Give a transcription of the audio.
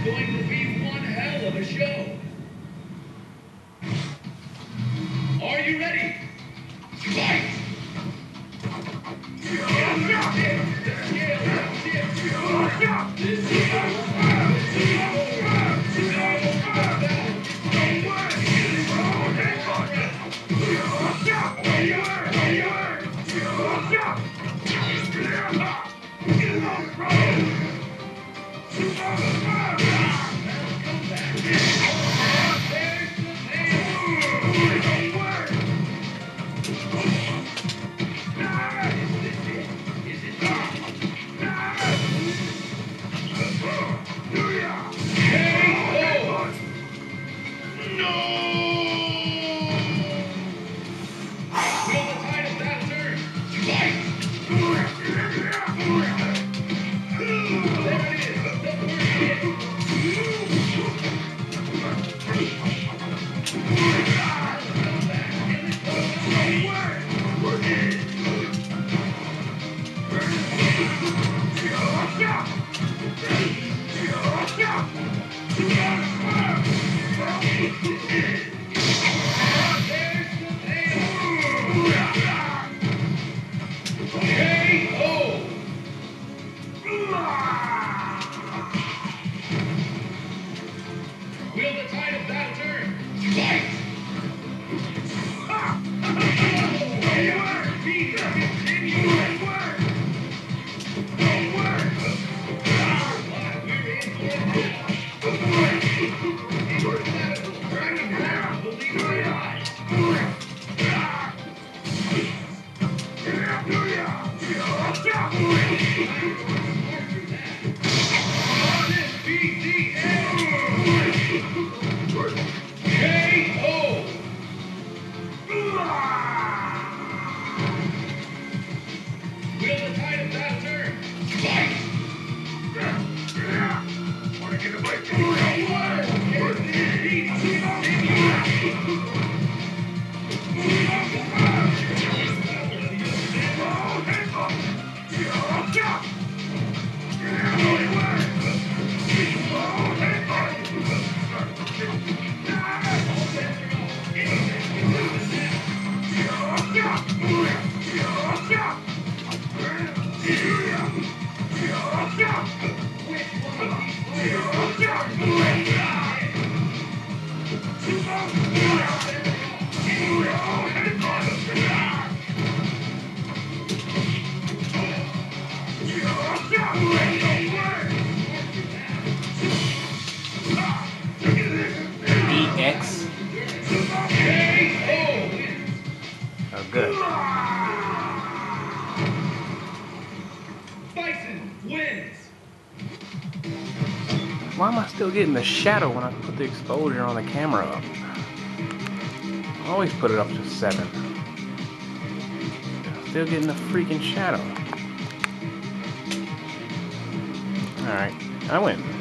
going to be one hell of a show. Are you ready? Fight! Will the tide of battle turn? Fight! EX. Oh, good. Why am I still getting the shadow when I put the exposure on the camera up? I always put it up to 7. Still getting the freaking shadow. Alright, I win.